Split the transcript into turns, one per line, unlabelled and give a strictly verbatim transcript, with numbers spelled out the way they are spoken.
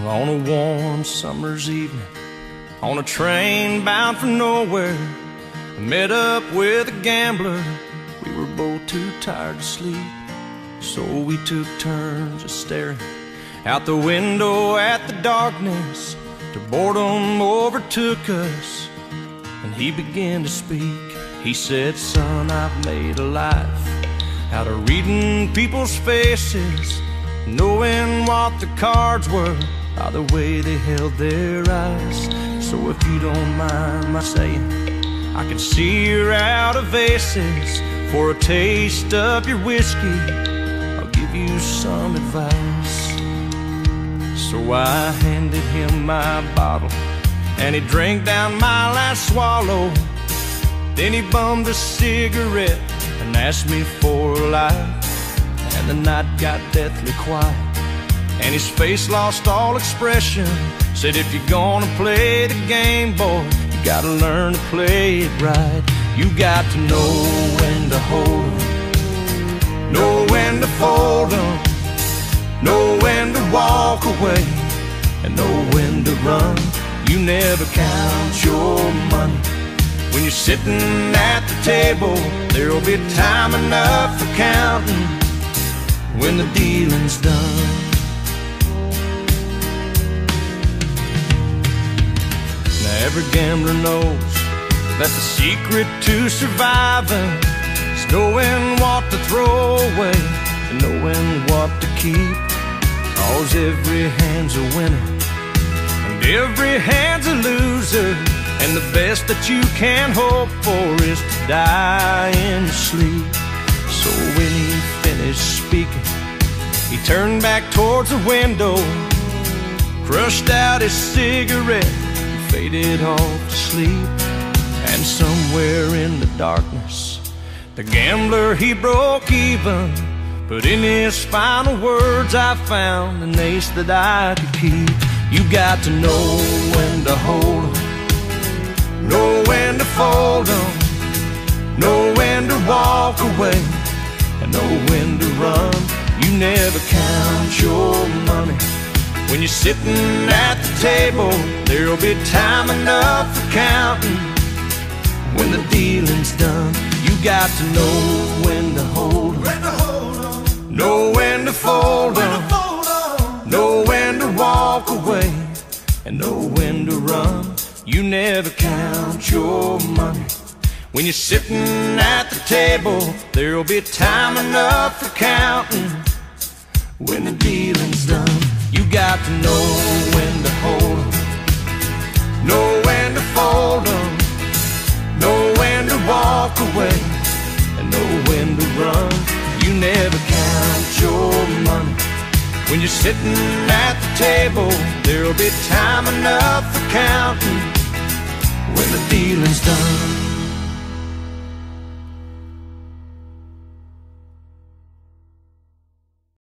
On a warm summer's evening, on a train bound for nowhere, I met up with a gambler. We were both too tired to sleep, so we took turns of staring out the window at the darkness till boredom overtook us, and he began to speak. He said, "Son, I've made a life out of reading people's faces, knowing what the cards were by the way they held their eyes. So if you don't mind my saying, I can see you're out of aces. For a taste of your whiskey, I'll give you some advice." So I handed him my bottle, and he drank down my last swallow. Then he bummed a cigarette and asked me for a light, and the night got deathly quiet, and his face lost all expression. Said, "If you're gonna play the game, boy, you gotta learn to play it right. You got to know when to hold 'em, know when to fold 'em, know when to walk away, and know when to run. You never count your money when you're sitting at the table. There'll be time enough for counting when the dealing's done." Now every gambler knows that the secret to surviving is knowing what to throw away and knowing what to keep. 'Cause every hand's a winner and every hand's a loser, and the best that you can hope for is to die in your sleep. So when he finished speaking, he turned back towards the window, crushed out his cigarette, and faded off to sleep. And somewhere in the darkness, the gambler, he broke even. But in his final words, I found an ace that I could keep. You got to know when to hold 'em, know when to fold 'em, know when to walk away, and know when to run. You never count your money when you're sitting at the table. There'll be time enough for counting when the dealing's done. You got to know when to hold 'em, know when to fold 'em, know when to walk away, and know when to run. You never count your money when you're sitting at the table. There'll be time enough for counting when the dealing's done. You got to know when to hold 'em, know when to fold 'em, know when to walk away, and know when to run. You never count your money when you're sitting at the table. There'll be time enough for counting